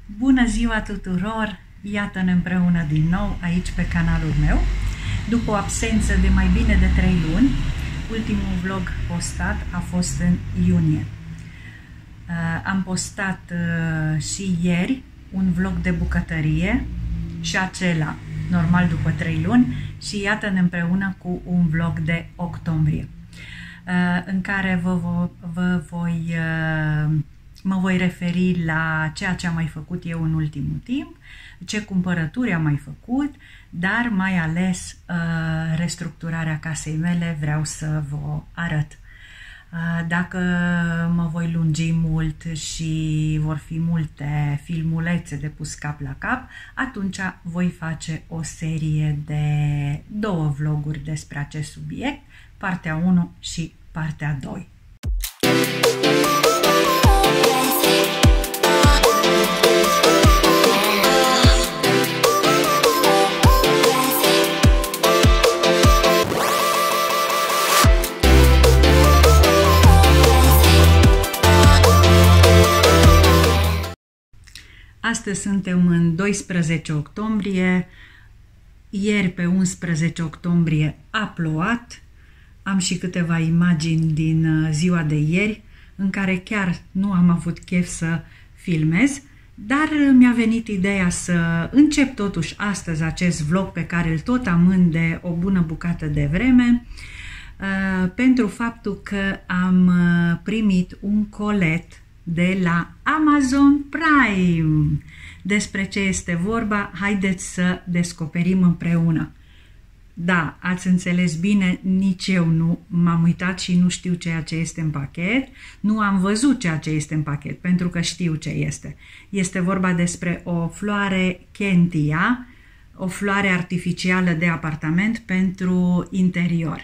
Bună ziua tuturor! Iată-ne împreună din nou aici pe canalul meu. După o absență de mai bine de 3 luni, ultimul vlog postat a fost în iunie. Am postat și ieri un vlog de bucătărie și acela, normal după 3 luni, și iată-ne împreună cu un vlog de octombrie, în care mă voi referi la ceea ce am mai făcut eu în ultimul timp, ce cumpărături am mai făcut, dar mai ales restructurarea casei mele vreau să vă arăt. Dacă mă voi lungi mult și vor fi multe filmulețe de pus cap la cap, atunci voi face o serie de 2 vloguri despre acest subiect, partea 1 și partea 2. Astăzi suntem în 12 octombrie, ieri pe 11 octombrie a plouat, am și câteva imagini din ziua de ieri în care chiar nu am avut chef să filmez, dar mi-a venit ideea să încep totuși astăzi acest vlog pe care îl tot amân de o bună bucată de vreme, pentru faptul că am primit un colet de la Amazon Prime. Despre ce este vorba? Haideți să descoperim împreună. Da, ați înțeles bine, nici eu nu m-am uitat și nu știu ceea ce este în pachet. Nu am văzut ceea ce este în pachet, pentru că știu ce este. Este vorba despre o floare Kentia, o floare artificială de apartament pentru interior.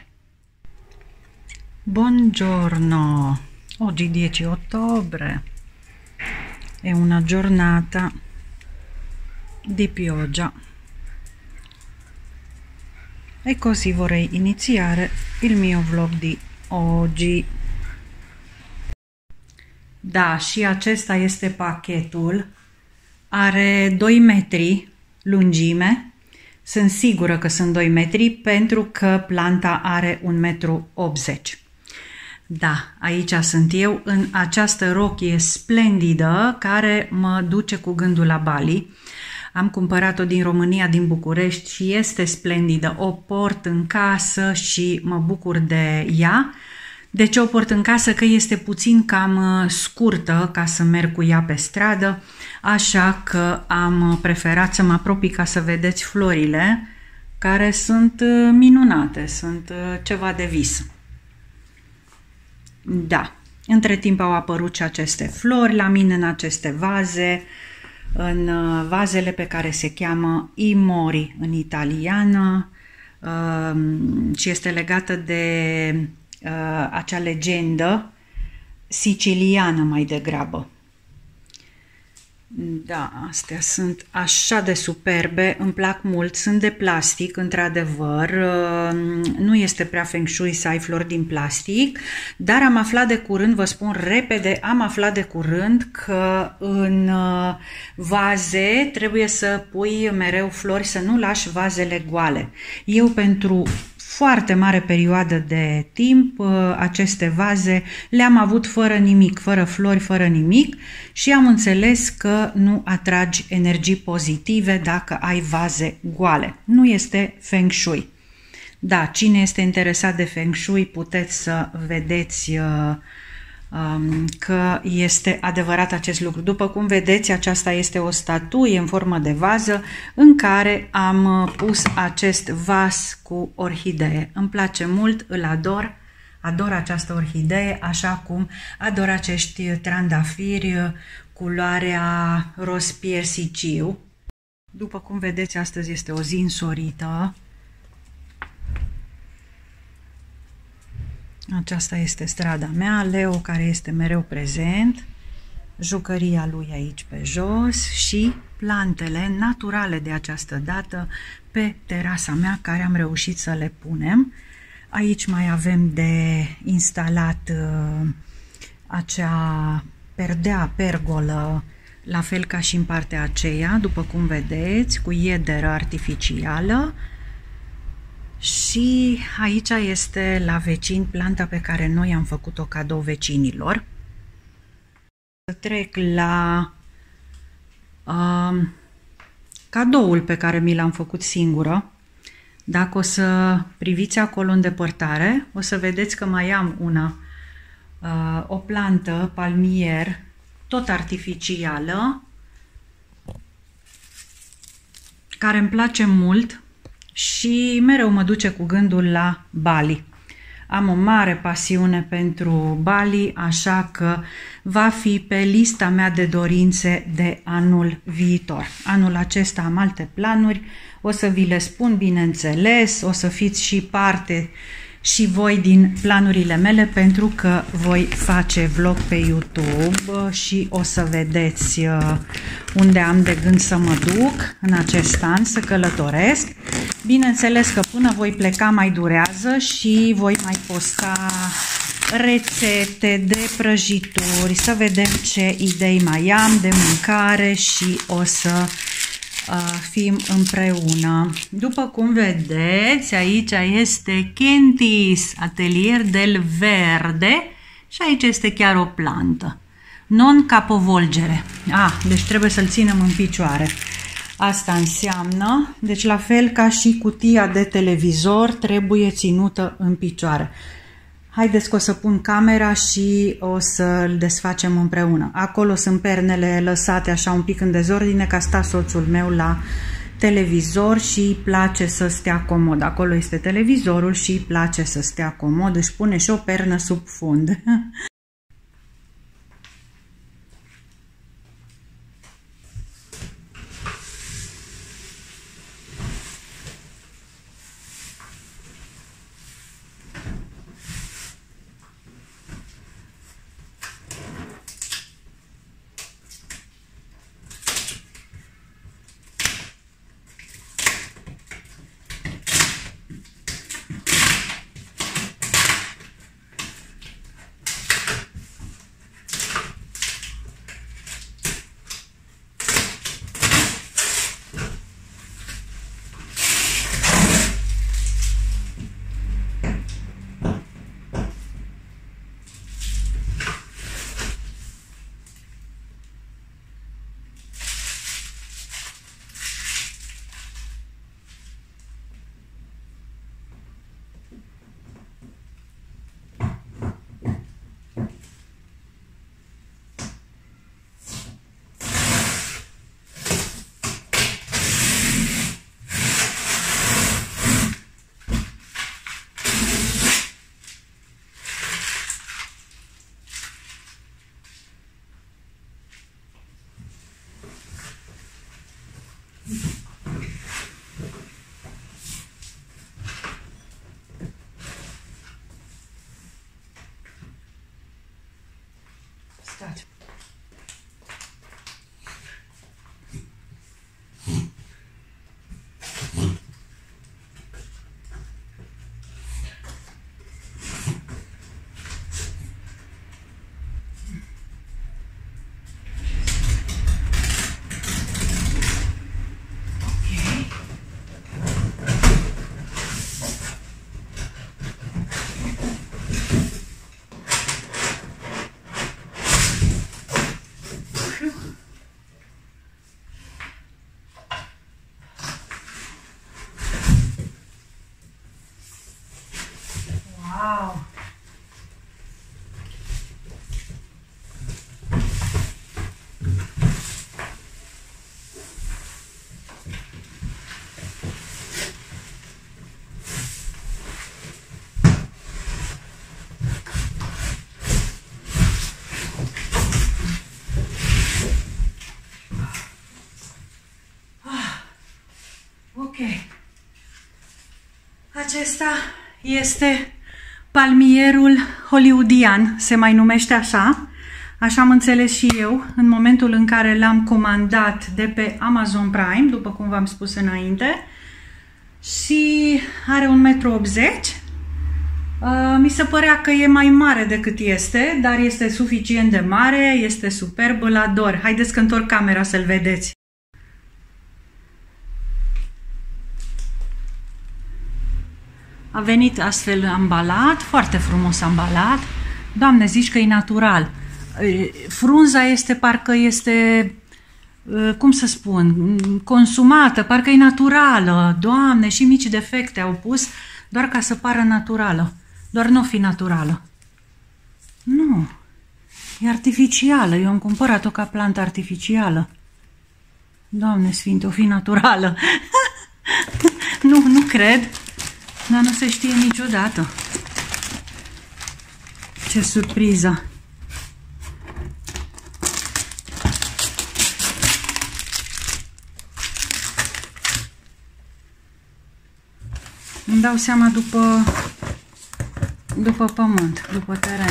Buongiorno! Oggi 10 ottobre è una giornata di pioggia e così vorrei iniziare il mio vlog di oggi. Da, și acesta este pachetul. Are 2 metri lungime. Sunt sigură că sunt 2 metri pentru că planta are 1,80 m. Da, aici sunt eu în această rochie splendidă care mă duce cu gândul la Bali. Am cumpărat-o din România, din București, și este splendidă. O port în casă și mă bucur de ea. De ce o port în casă? Că este puțin cam scurtă ca să merg cu ea pe stradă, așa că am preferat să mă apropii ca să vedeți florile, care sunt minunate, sunt ceva de vis. Da, între timp au apărut și aceste flori la mine în aceste vaze, în vazele pe care se cheamă I Mori în italiană, și este legată de acea legendă siciliană mai degrabă. Da, astea sunt așa de superbe, îmi plac mult, sunt de plastic, într-adevăr, nu este prea feng shui să ai flori din plastic, dar am aflat de curând, vă spun repede, am aflat de curând că în vaze trebuie să pui mereu flori, să nu lași vazele goale. Eu pentru foarte mare perioadă de timp aceste vaze le-am avut fără nimic, fără flori, fără nimic, și am înțeles că nu atragi energii pozitive dacă ai vaze goale. Nu este feng shui. Da, cine este interesat de feng shui puteți să vedeți că este adevărat acest lucru. După cum vedeți, aceasta este o statuie în formă de vază în care am pus acest vas cu orhidee. Îmi place mult, îl ador, ador această orhidee, așa cum ador acești trandafiri culoarea roz piersiciu. După cum vedeți, astăzi este o zi însorită. Aceasta este strada mea, Leo care este mereu prezent, jucăria lui aici pe jos și plantele naturale de această dată pe terasa mea care am reușit să le punem. Aici mai avem de instalat acea perdea, pergolă la fel ca și în partea aceea, după cum vedeți, cu iederă artificială. Și aici este la vecin planta pe care noi am făcut-o cadou vecinilor. Trec la cadoul pe care mi l-am făcut singură. Dacă o să priviți acolo în depărtare, o să vedeți că mai am o plantă palmier, tot artificială, care îmi place mult și mereu mă duce cu gândul la Bali. Am o mare pasiune pentru Bali, așa că va fi pe lista mea de dorințe de anul viitor. Anul acesta am alte planuri, o să vi le spun, bineînțeles, o să fiți și parte și voi din planurile mele, pentru că voi face vlog pe YouTube și o să vedeți unde am de gând să mă duc în acest an, să călătoresc. Bineînțeles că până voi pleca mai durează și voi mai posta rețete de prăjituri, să vedem ce idei mai am de mâncare și o să fim împreună. După cum vedeți, aici este Kentis, Atelier del Verde, și aici este chiar o plantă. Non capovolgere. Deci trebuie să-l ținem în picioare. Asta înseamnă, deci la fel ca și cutia de televizor, trebuie ținută în picioare. Haideți că o să pun camera și o să-l desfacem împreună. Acolo sunt pernele lăsate așa un pic în dezordine, că sta soțul meu la televizor și îi place să stea comod. Acolo este televizorul și îi place să stea comod, își pune și o pernă sub fund. Start. Wow! Ok. Acesta este palmierul hollywoodian, se mai numește așa. Așa am înțeles și eu în momentul în care l-am comandat de pe Amazon Prime, după cum v-am spus înainte. Și are 1,80 m Mi se părea că e mai mare decât este, dar este suficient de mare, este superb, îl ador. Haideți că întorc camera să-l vedeți. A venit astfel ambalat, foarte frumos ambalat. Doamne, zici că e natural. Frunza este, parcă este, cum să spun, consumată, parcă e naturală. Doamne, și mici defecte au pus, doar ca să pară naturală. Doar nu fi naturală. Nu, e artificială. Eu am cumpărat-o ca plantă artificială. Doamne Sfinte, o fi naturală. Nu cred. Dar nu se știe niciodată. Ce surpriză! Îmi dau seama după pământ, după teren.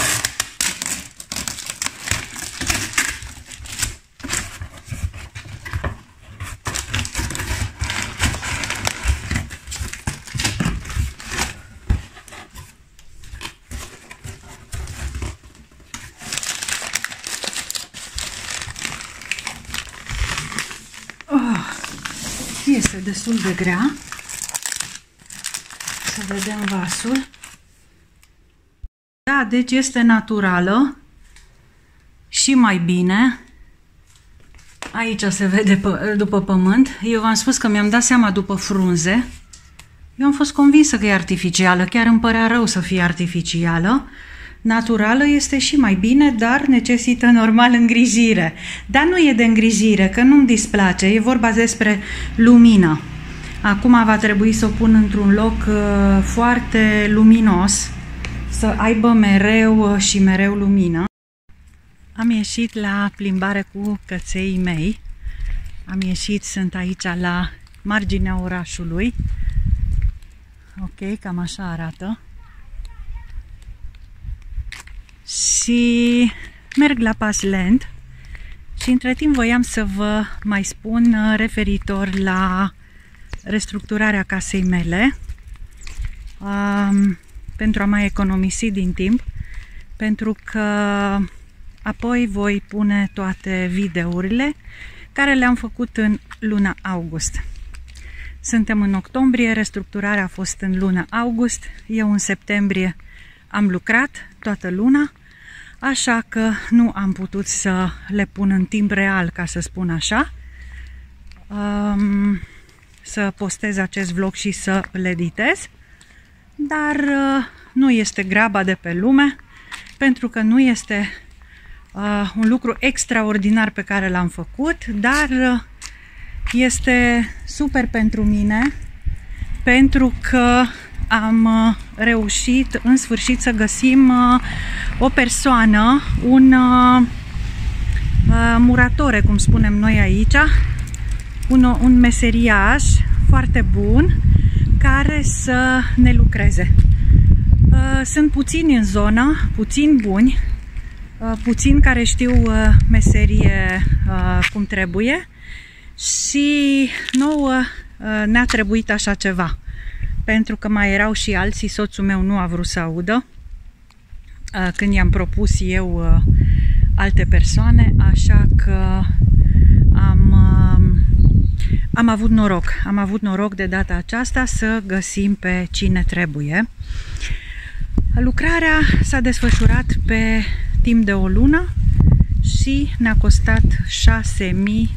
Este destul de grea. Să vedem vasul. Da, deci este naturală și mai bine. Aici se vede după pământ. Eu v-am spus că mi-am dat seama după frunze. Eu am fost convinsă că e artificială. Chiar îmi părea rău să fie artificială. Naturală este și mai bine, dar necesită normal îngrijire. Dar nu e de îngrijire, că nu-mi displace. E vorba despre lumină. Acum va trebui să o pun într-un loc foarte luminos, să aibă mereu și mereu lumină. Am ieșit la plimbare cu căței mei. Sunt aici la marginea orașului. Ok, cam așa arată. Și merg la pas lent și între timp voiam să vă mai spun referitor la restructurarea casei mele, pentru a mai economisi din timp, pentru că apoi voi pune toate videourile care le-am făcut în luna august. Suntem în octombrie, restructurarea a fost în luna august, eu în septembrie am lucrat toată luna, așa că nu am putut să le pun în timp real, ca să spun așa, să postez acest vlog și să îl editez, dar nu este graba de pe lume, pentru că nu este un lucru extraordinar pe care l-am făcut, dar este super pentru mine, pentru că am reușit în sfârșit să găsim o persoană, un muratore, cum spunem noi aici, un meseriaș foarte bun care să ne lucreze. Sunt puțini în zonă, puțini buni, puțini care știu meserie cum trebuie și nouă ne-a trebuit așa ceva. Pentru că mai erau și alții, soțul meu nu a vrut să audă când i-am propus eu alte persoane, așa că am avut noroc. Am avut noroc de data aceasta să găsim pe cine trebuie. Lucrarea s-a desfășurat pe timp de o lună și ne-a costat 6.040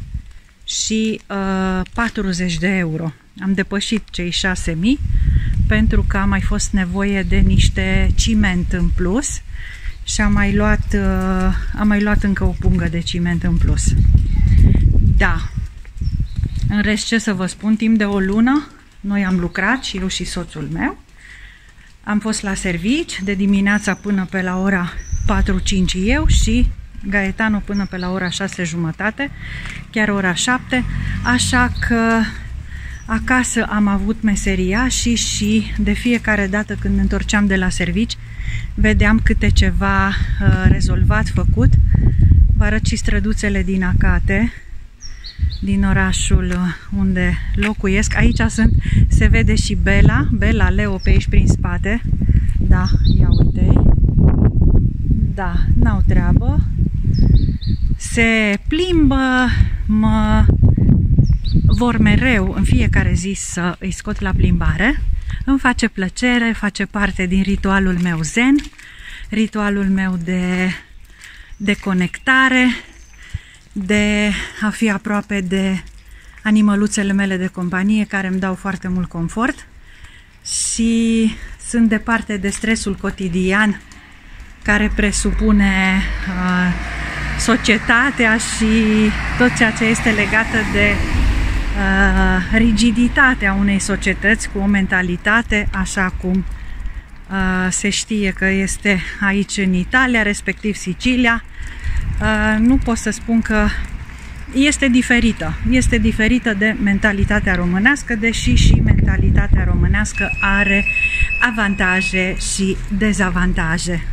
de euro. Am depășit cei 6.000 pentru că a mai fost nevoie de niște ciment în plus și am mai luat încă o pungă de ciment în plus. Da. În rest, ce să vă spun, timp de o lună noi am lucrat, și eu și soțul meu. Am fost la servici de dimineața până pe la ora 4-5 eu și Gaetano până pe la ora 6:30, chiar ora 7, așa că acasă am avut meseriași și de fiecare dată când ne întorceam de la servici vedeam câte ceva rezolvat, făcut. Vă arăt și străduțele din Acate, din orașul unde locuiesc. Aici se vede și Bela Leo pe aici prin spate. Da, ia uite-i. Da, n-au treabă. Se plimbă, vor mereu în fiecare zi să îi scot la plimbare. Îmi face plăcere, face parte din ritualul meu zen, ritualul meu de conectare, de a fi aproape de animăluțele mele de companie care îmi dau foarte mult confort și sunt departe de stresul cotidian care presupune societatea și tot ceea ce este legată de rigiditatea unei societăți cu o mentalitate așa cum se știe că este aici în Italia, respectiv Sicilia. Nu pot să spun că este diferită. Este diferită de mentalitatea românească, deși și mentalitatea românească are avantaje și dezavantaje.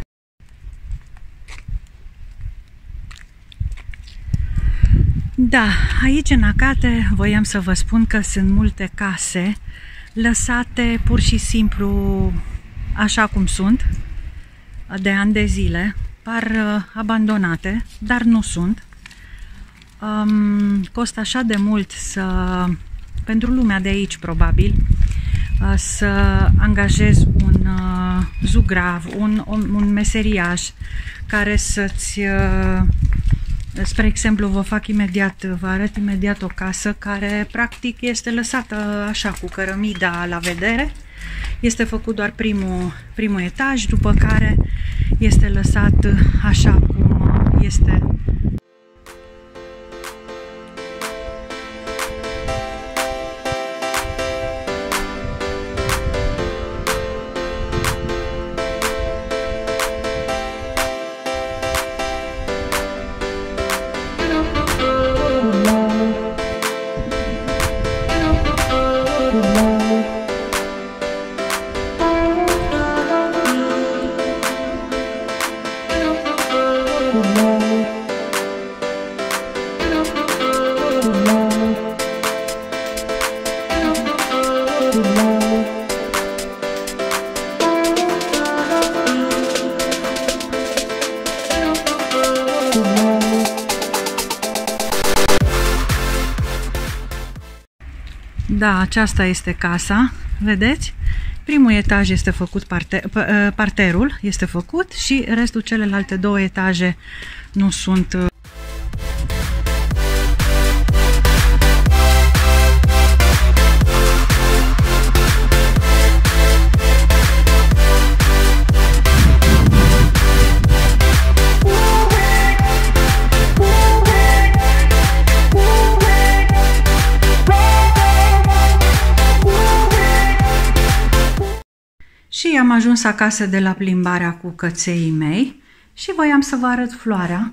Da, aici în Acate voiam să vă spun că sunt multe case lăsate pur și simplu așa cum sunt, de ani de zile, par abandonate, dar nu sunt. Costă așa de mult pentru lumea de aici probabil, să angajezi un zugrav, un meseriaș care să-ți... Spre exemplu, vă arăt imediat o casă care practic este lăsată așa cu cărămida la vedere. Este făcut doar primul etaj, după care este lăsat așa cum este. Da, aceasta este casa, vedeți? Primul etaj este făcut, parterul este făcut și restul, celelalte două etaje nu sunt. Și am ajuns acasă de la plimbarea cu căței mei și voiam să vă arăt floarea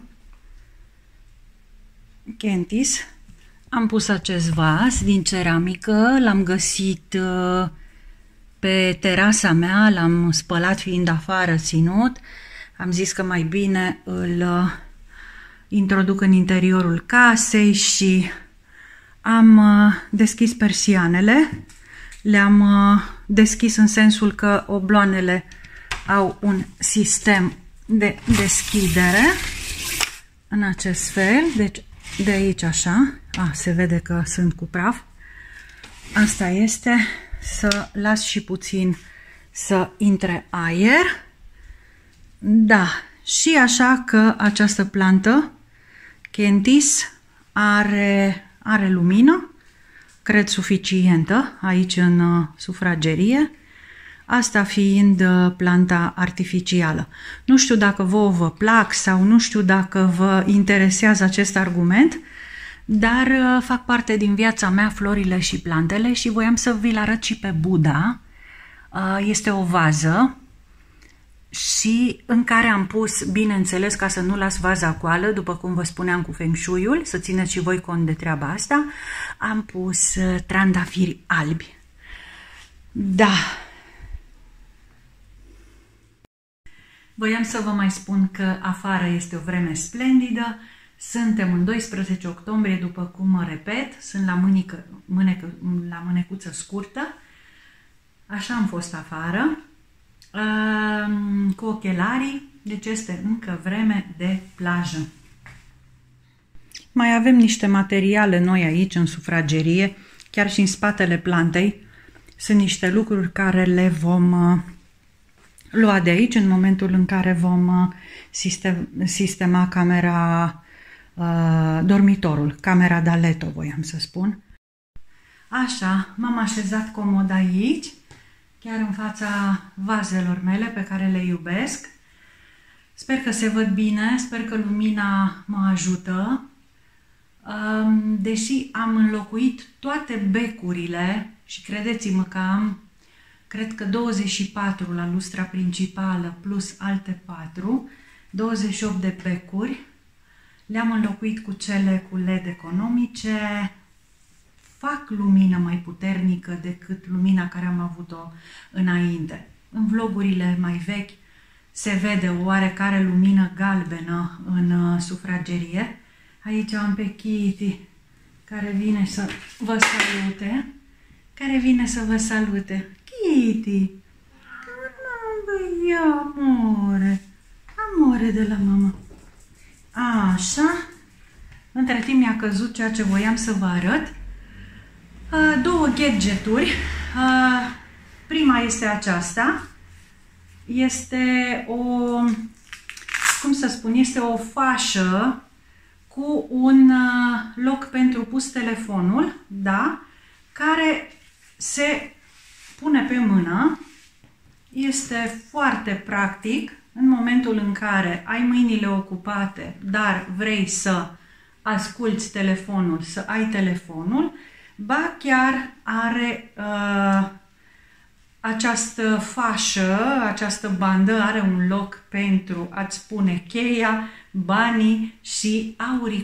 Kentis. Am pus acest vas din ceramică, l-am găsit pe terasa mea, l-am spălat fiind afară ținut. Am zis că mai bine îl introduc în interiorul casei și am deschis persianele. Le-am deschis în sensul că obloanele au un sistem de deschidere în acest fel, deci de aici așa, se vede că sunt cu praf. Asta este, să las și puțin să intre aer. Da, și așa că această plantă Kentis are lumină, cred suficientă aici în sufragerie, asta fiind planta artificială. Nu știu dacă vouă vă plac sau nu știu dacă vă interesează acest argument, dar fac parte din viața mea florile și plantele și voiam să vi-l arăt și pe Buddha. Este o vază și în care am pus, bineînțeles, ca să nu las vaza goală, după cum vă spuneam cu Feng Shui-ul, să țineți și voi cont de treaba asta, am pus trandafiri albi. Da. Voiam să vă mai spun că afară este o vreme splendidă, suntem în 12 octombrie, după cum mă repet, sunt la mânecuță scurtă, așa am fost afară. cu ochelarii, deci este încă vreme de plajă. Mai avem niște materiale noi aici în sufragerie, chiar și în spatele plantei. Sunt niște lucruri care le vom lua de aici în momentul în care vom sistema camera, dormitorul, camera d'Aletto, voiam să spun. Așa, m-am așezat comod aici, chiar în fața vazelor mele pe care le iubesc. Sper că se văd bine, sper că lumina mă ajută. Deși am înlocuit toate becurile și credeți-mă că am, cred că 24 la lustra principală plus alte 4, 28 de becuri, le-am înlocuit cu cele cu LED economice, fac lumină mai puternică decât lumina care am avut-o înainte. În vlogurile mai vechi se vede o oarecare lumină galbenă în sufragerie. Aici am pe Kitty, care vine să vă salute. Kitty! Băi, amore! Amore de la mama! Așa. Între timp mi-a căzut ceea ce voiam să vă arăt. Două gadgeturi. Prima este aceasta. Este o, cum să spun, este o fașă cu un loc pentru pus telefonul, da, care se pune pe mână. Este foarte practic în momentul în care ai mâinile ocupate, dar vrei să asculți telefonul, să ai telefonul, ba chiar are această fașă, această bandă are un loc pentru a-ți pune cheia, banii și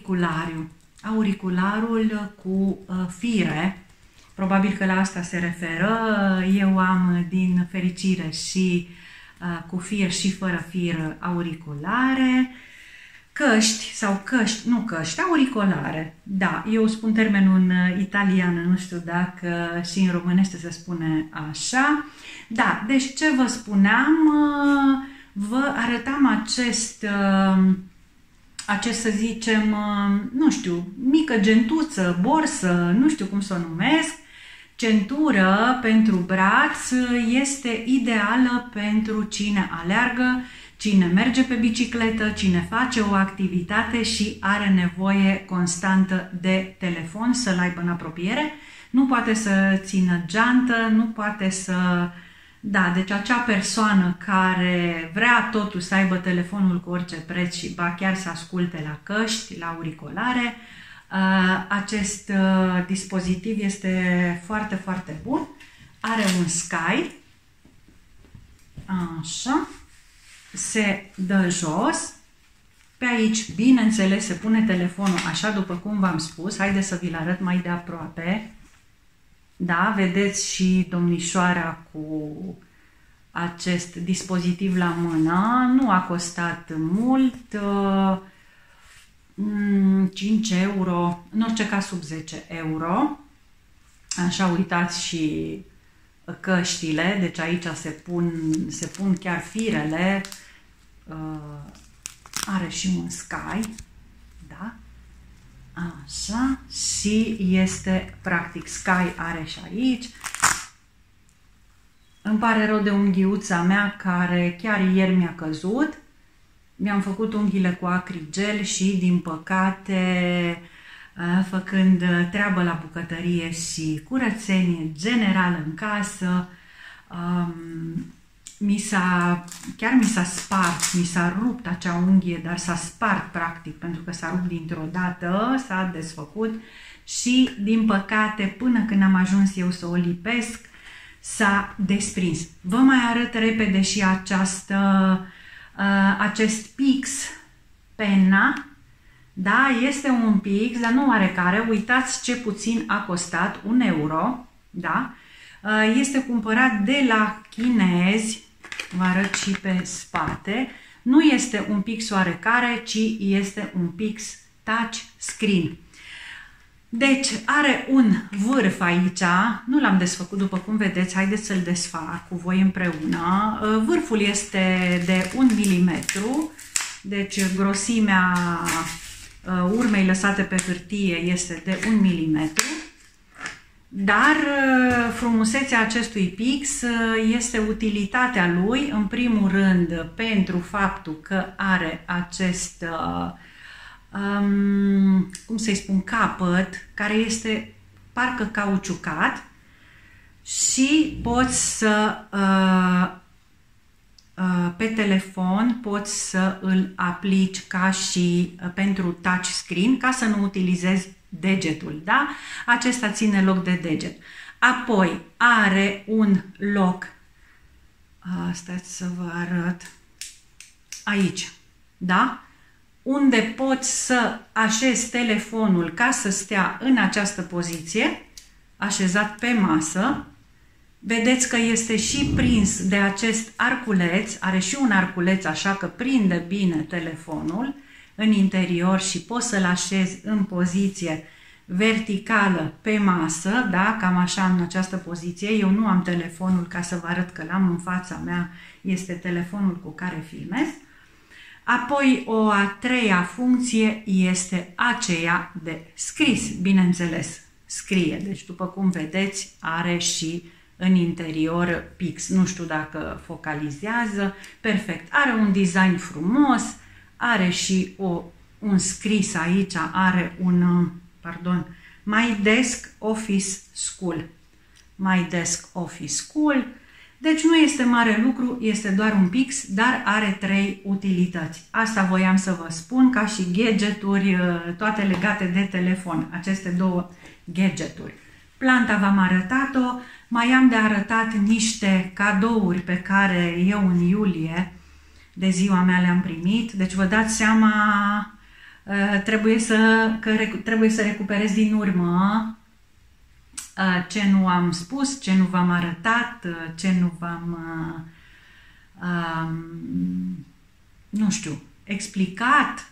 auricularul cu fire. Probabil că la asta se referă. Eu am din fericire și cu fir și fără fir auriculare. Căști sau căști, nu căști, auriculare. Da, eu spun termenul în italiană, nu știu dacă și în românește se spune așa. Da, deci ce vă spuneam, vă arătam acest să zicem, nu știu, mică gentuță, borsă, nu știu cum să o numesc, centură pentru braț, este ideală pentru cine aleargă, cine merge pe bicicletă, cine face o activitate și are nevoie constantă de telefon să-l aibă în apropiere. Nu poate să țină geantă, nu poate să... Da, deci acea persoană care vrea totuși să aibă telefonul cu orice preț și ba chiar să asculte la căști, la auriculare, acest dispozitiv este foarte, foarte bun. Are un Sky. Așa. Se dă jos. Pe aici, bineînțeles, se pune telefonul așa după cum v-am spus. Haideți să vi-l arăt mai de aproape. Da, vedeți și domnișoara cu acest dispozitiv la mână. Nu a costat mult, 5 euro, în orice caz sub 10 euro. Așa, uitați și căștile, deci aici se pun chiar firele. Are și un Sky, da? Așa, și este practic Sky are și aici. Îmi pare rău de unghiuța mea care chiar ieri mi-a căzut. Mi-am făcut unghiile cu acrigel și din păcate, făcând treabă la bucătărie și curățenie generală în casă, chiar mi s-a spart, mi s-a rupt acea unghie, dar s-a spart practic, pentru că s-a rupt dintr-o dată, s-a desfăcut și, din păcate, până când am ajuns eu să o lipesc, s-a desprins. Vă mai arăt repede și acest Pix penna. Da, este un Pix, dar nu oarecare. Uitați ce puțin a costat, 1 euro. Da? Este cumpărat de la chinezi. Vă arăt și pe spate. Nu este un Pix oarecare, ci este un Pix touch screen. Deci are un vârf aici, nu l-am desfăcut după cum vedeți, haideți să-l desfac cu voi împreună. Vârful este de 1 mm, deci grosimea urmei lăsate pe hârtie este de 1 mm. Dar frumusețea acestui pix este utilitatea lui, în primul rând, pentru faptul că are acest, cum să-i spun, capăt, care este parcă cauciucat și poți să, pe telefon, poți să îl aplici ca și pentru touchscreen, ca să nu utilizezi degetul, da? Acesta ține loc de deget. Apoi are un loc, stați să vă arăt, aici, da? Unde poți să așezi telefonul ca să stea în această poziție, așezat pe masă. Vedeți că este și prins de acest arculeț, are și un arculeț așa că prinde bine telefonul în interior și poți să-l așezi în poziție verticală pe masă, da? Cam așa în această poziție. Eu nu am telefonul ca să vă arăt că l-am în fața mea, este telefonul cu care filmez. Apoi o a treia funcție este aceea de scris, bineînțeles, scrie. Deci după cum vedeți are și în interior pix, nu știu dacă focalizează, perfect. Are un design frumos, are și un scris aici, are un, My Desk Office School. My Desk Office School. Deci nu este mare lucru, este doar un pix, dar are 3 utilități. Asta voiam să vă spun, ca și gadgeturi, toate legate de telefon, aceste 2 gadgeturi. Planta v-am arătat-o, mai am de arătat niște cadouri pe care eu în iulie de ziua mea le-am primit. Deci vă dați seama, trebuie să recuperez din urmă ce nu am spus, ce nu v-am arătat, ce nu v-am, nu știu, explicat.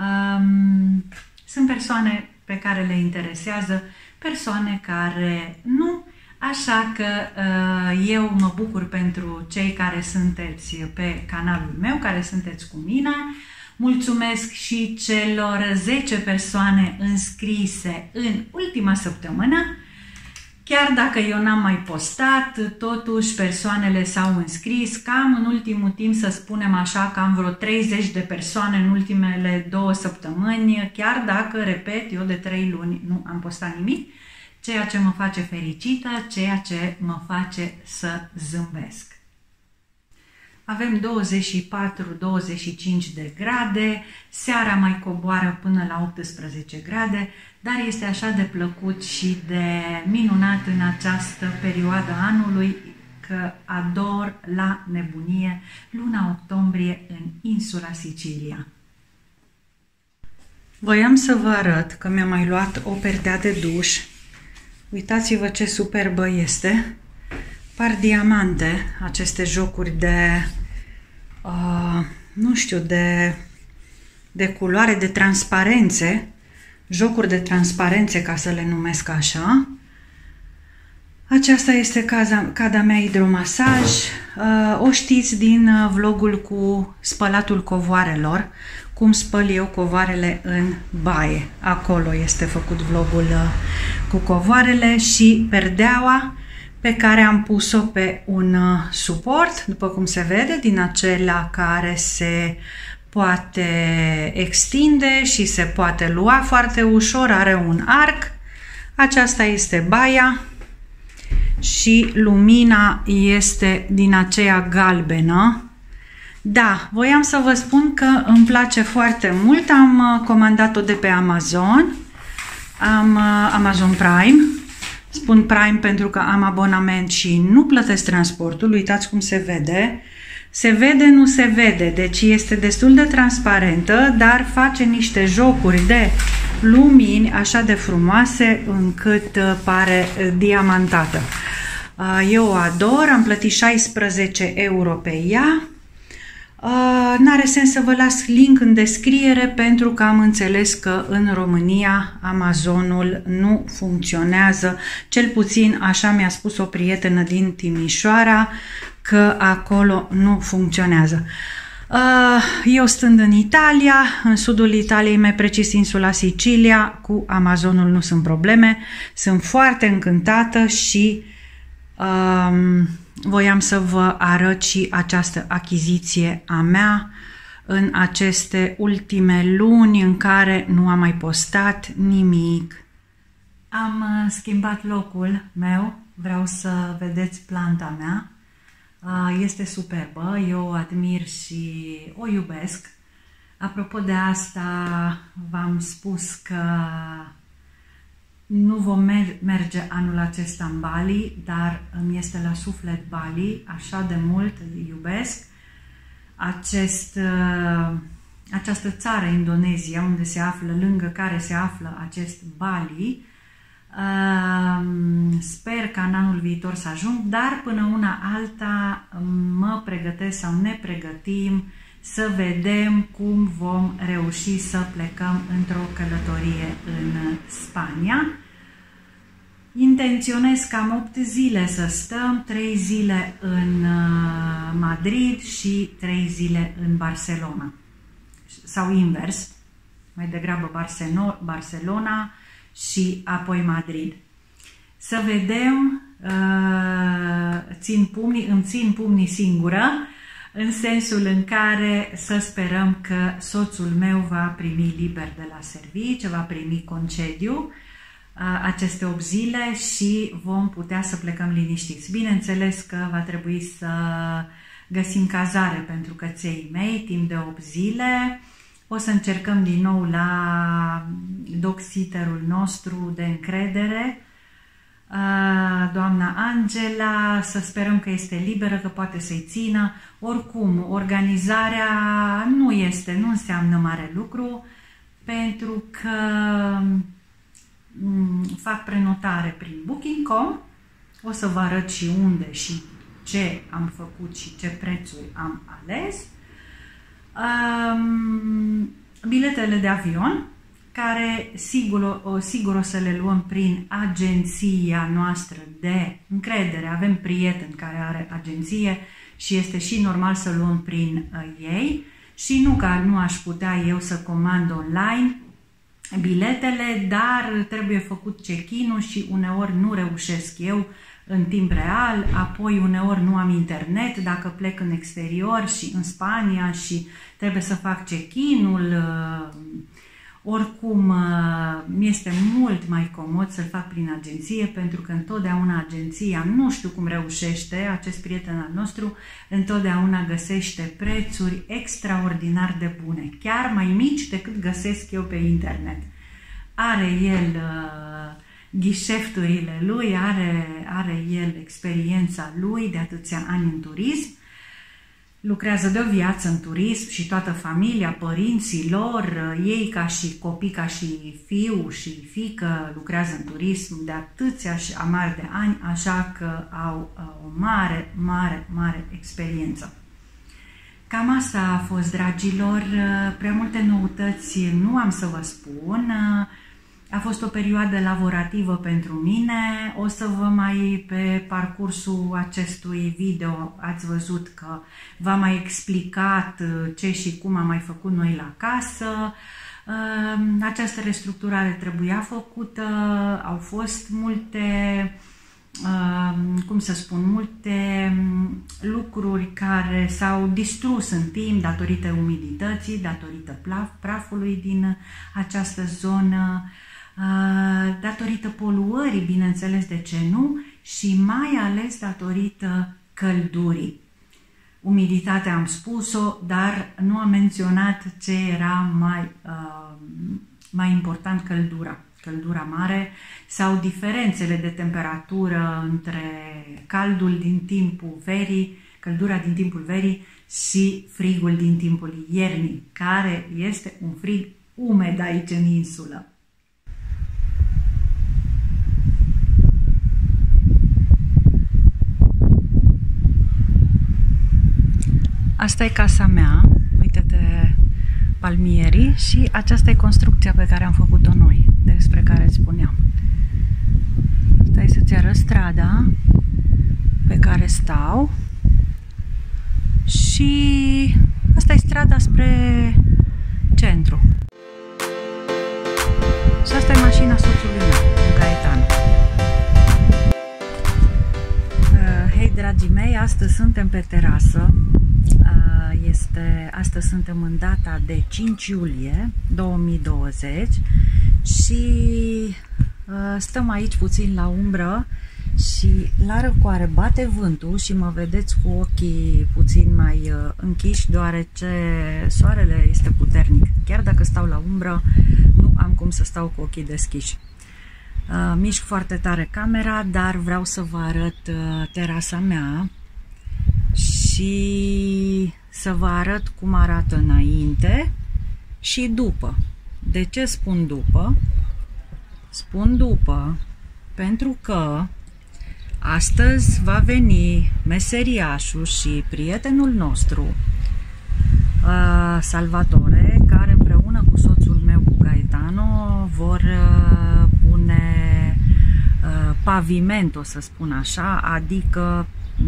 Sunt persoane pe care le interesează, persoane care nu, așa că eu mă bucur pentru cei care sunteți pe canalul meu, care sunteți cu mine. Mulțumesc și celor 10 persoane înscrise în ultima săptămână. Chiar dacă eu n-am mai postat, totuși persoanele s-au înscris. Cam în ultimul timp, să spunem așa, cam vreo 30 de persoane în ultimele 2 săptămâni, chiar dacă, repet, eu de 3 luni nu am postat nimic, ceea ce mă face fericită, ceea ce mă face să zâmbesc. Avem 24-25 de grade, seara mai coboară până la 18 grade, dar este așa de plăcut și de minunat în această perioadă anului că ador la nebunie luna octombrie în insula Sicilia. Voiam să vă arăt că mi-am mai luat o perdea de duș. Uitați-vă ce superbă este. Par diamante aceste jocuri de, nu știu, de culoare, de transparențe. Jocuri de transparențe, ca să le numesc așa. Aceasta este cada mea hidromasaj. O știți din vlogul cu spălatul covoarelor, cum spăl eu covoarele în baie. Acolo este făcut vlogul cu covoarele și perdeaua pe care am pus-o pe un suport, după cum se vede, din acela care se poate extinde și se poate lua foarte ușor, are un arc. Aceasta este baia și lumina este din aceea galbenă. Da, voiam să vă spun că îmi place foarte mult, am comandat-o de pe Amazon, am Amazon Prime. Spun Prime pentru că am abonament și nu plătesc transportul, uitați cum se vede. Se vede, nu se vede, deci este destul de transparentă, dar face niște jocuri de lumini așa de frumoase încât pare diamantată. Eu o ador, am plătit 16 euro pe ea. N-are sens să vă las link în descriere pentru că am înțeles că în România Amazonul nu funcționează. Cel puțin așa mi-a spus o prietenă din Timișoara că acolo nu funcționează. Eu stând în Italia, în sudul Italiei, mai precis insula Sicilia, cu Amazonul nu sunt probleme. Sunt foarte încântată și voiam să vă arăt și această achiziție a mea în aceste ultime luni în care nu am mai postat nimic. Am schimbat locul meu, vreau să vedeți planta mea. Este superbă, eu o admir și o iubesc. Apropo de asta, v-am spus că nu vom merge anul acesta în Bali, dar îmi este la suflet Bali, așa de mult iubesc această țară, Indonezia, unde se află, lângă care se află acest Bali. Sper ca în anul viitor să ajung, dar până una alta mă pregătesc sau ne pregătim să vedem cum vom reuși să plecăm într-o călătorie în Spania. Intenționez cam 8 zile să stăm, 3 zile în Madrid și 3 zile în Barcelona. Sau invers, mai degrabă Barcelona și apoi Madrid. Să vedem, îmi țin pumnii singură, în sensul în care să sperăm că soțul meu va primi liber de la serviciu, va primi concediu aceste 8 zile și vom putea să plecăm liniștiți. Bineînțeles că va trebui să găsim cazare pentru căței mei timp de 8 zile. O să încercăm din nou la dog-sitterul nostru de încredere, doamna Angela, să sperăm că este liberă, că poate să-i țină. Oricum, organizarea nu înseamnă mare lucru, pentru că fac prenotare prin Booking.com. O să vă arăt și unde și ce am făcut și ce prețuri am ales. Biletele de avion, care sigur o să le luăm prin agenția noastră de încredere. Avem prieten care are agenție și este și normal să luăm prin ei. Și nu că nu aș putea eu să comand online biletele, dar trebuie făcut check-in-ul și uneori nu reușesc eu în timp real, apoi uneori nu am internet dacă plec în exterior și în Spania și trebuie să fac check-in-ul. Oricum, mi-este mult mai comod să-l fac prin agenție, pentru că întotdeauna agenția, nu știu cum reușește, acest prieten al nostru, întotdeauna găsește prețuri extraordinar de bune, chiar mai mici decât găsesc eu pe internet. Are el ghișefturile lui, are el experiența lui de atâția ani în turism, lucrează de o viață în turism și toată familia, părinții lor, ei ca și copii, ca și fiu și fiică lucrează în turism de atâția și amari de ani, așa că au o mare experiență. Cam asta a fost, dragilor, prea multe noutăți nu am să vă spun. A fost o perioadă laborativă pentru mine. O să vă mai, pe parcursul acestui video, ați văzut că v-am mai explicat ce și cum am mai făcut noi la casă. Această restructurare trebuia făcută, au fost multe, multe lucruri care s-au distrus în timp datorită umidității, datorită prafului din această zonă, datorită poluării, bineînțeles, de ce nu, și mai ales datorită căldurii. Umiditatea am spus-o, dar nu am menționat ce era mai important, căldura mare sau diferențele de temperatură între caldul din timpul verii, căldura din timpul verii și frigul din timpul iernii, care este un frig umed aici în insulă. Asta e casa mea, uite-te palmierii, și aceasta e construcția pe care am făcut-o noi, despre care îți spuneam. Stai să-ți arăt strada pe care stau și asta e strada spre centru. Și asta e mașina soțului meu, Gaetano. Hei, dragii mei, astăzi suntem pe terasă. Astăzi suntem în data de 5 iulie 2020 și stăm aici puțin la umbră și la răcoare bate vântul și mă vedeți cu ochii puțin mai închiși, deoarece soarele este puternic. Chiar dacă stau la umbră, nu am cum să stau cu ochii deschiși. Mișc foarte tare camera, dar vreau să vă arăt terasa mea și să vă arăt cum arată înainte și după. De ce spun după? Spun după pentru că astăzi va veni meseriașul și prietenul nostru, Salvatore, care împreună cu soțul meu, cu Gaetano, vor pune paviment, o să spun așa, adică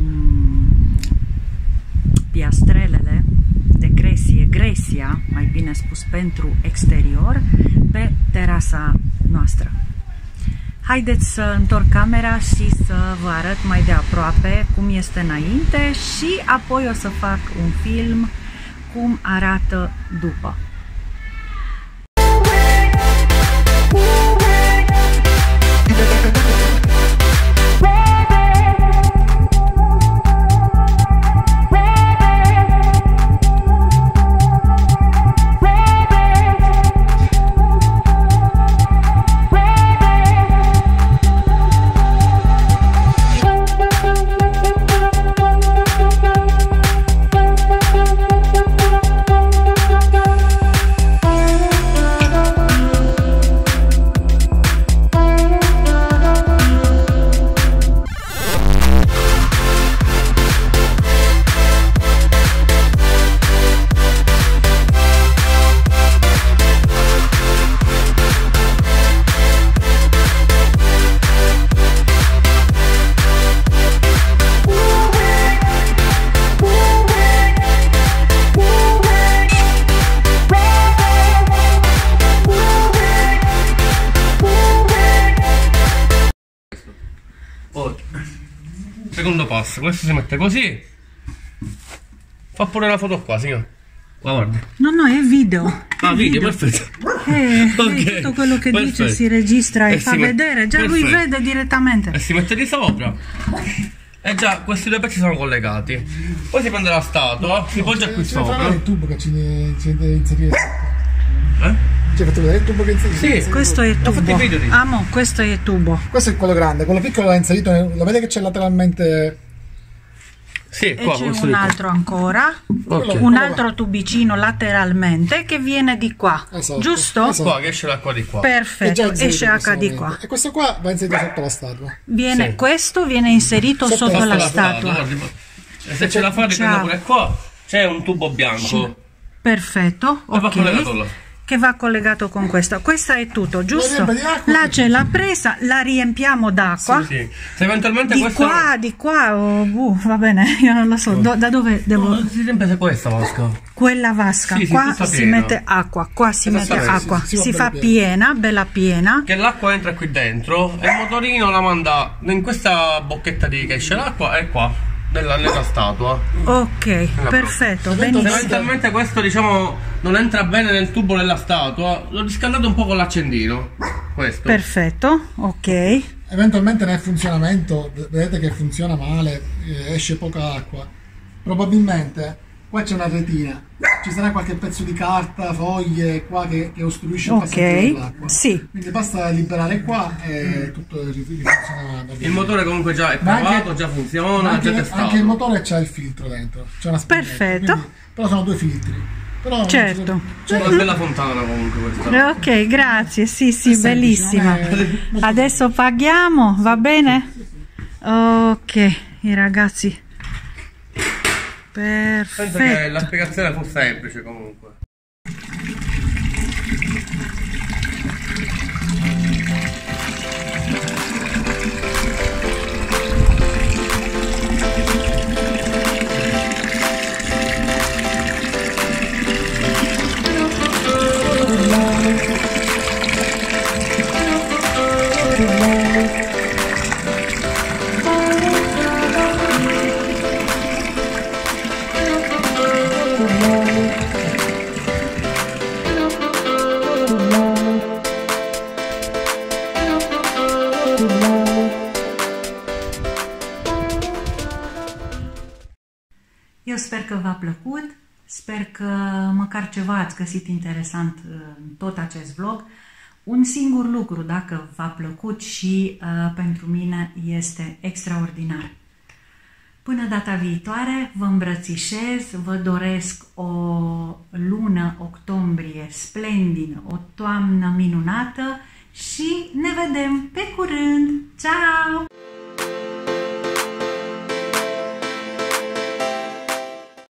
piastrelele de gresia, mai bine spus, pentru exterior, pe terasa noastră. Haideți să întorc camera și să vă arăt mai de aproape cum este înainte și apoi o să fac un film cum arată după. Secondo passo, questo si mette così. Fa pure la foto qua, signor. Guarda. No, è video. Ah, video, perfetto. Okay, tutto quello che dice si registra e fa vedere, già lui vede direttamente. E si mette di sopra. E già questi due pezzi sono collegati. Poi si prende la statua, si poggia qui sopra. Il tubo che ci deve inserire. Ci hai fatto vedere il tubo che inserire? Sì, questo è il tubo. Amo, questo è il tubo. Questo è quello grande, quello piccolo l'ha inserito, lo vede che c'è lateralmente. Sì, qua, e c'è un altro ancora, un altro tubicino lateralmente che viene di qua, giusto? Esatto. Qua che esce l'acqua di qua. Perfetto, esce acqua di qua. E questo qua va inserito sotto la statua. Questo viene inserito sotto la statua. E se ce la fate, pure qua c'è un tubo bianco. Perfetto, ok. Che va collegato con questo. Questo è tutto, giusto? Là c'è la presa, la riempiamo d'acqua. Sì. Se eventualmente di qua, va bene, io non lo so. Da dove devo? Si riempie questa vasca. Quella vasca, qua si mette acqua, qua si mette acqua, si fa piena, bella piena. Che l'acqua entra qui dentro e il motorino la manda in questa bocchetta che esce l'acqua e qua. Nella statua. Ok, perfetto, benissimo. Eventualmente questo, diciamo, non entra bene nel tubo della statua, l'ho riscaldato un po' con l'accendino. Questo. Perfetto, ok. Eventualmente nel funzionamento vedete che funziona male, esce poca acqua. Probabilmente qua c'è una retina, ci sarà qualche pezzo di carta, foglie qua che ostruisce il passaggio dell'acqua. Sì. Quindi basta liberare qua e tutto rifunziona. Il motore comunque già è provato, già funziona, già testato. Anche il motore c'ha il filtro dentro, c'è una spinetta. Perfetto. Quindi, però sono due filtri. Però certo. C'è una bella fontana comunque questa. Ok, grazie, sì, bellissima. Adesso paghiamo, va bene? Ok, i ragazzi Penso che la spiegazione fu semplice comunque. Eu sper că v-a plăcut, sper că măcar ceva ați găsit interesant în tot acest vlog. Un singur lucru, dacă v-a plăcut și pentru mine, este extraordinar. Până data viitoare, vă îmbrățișez, vă doresc o lună octombrie splendidă, o toamnă minunată și ne vedem pe curând! Ciao!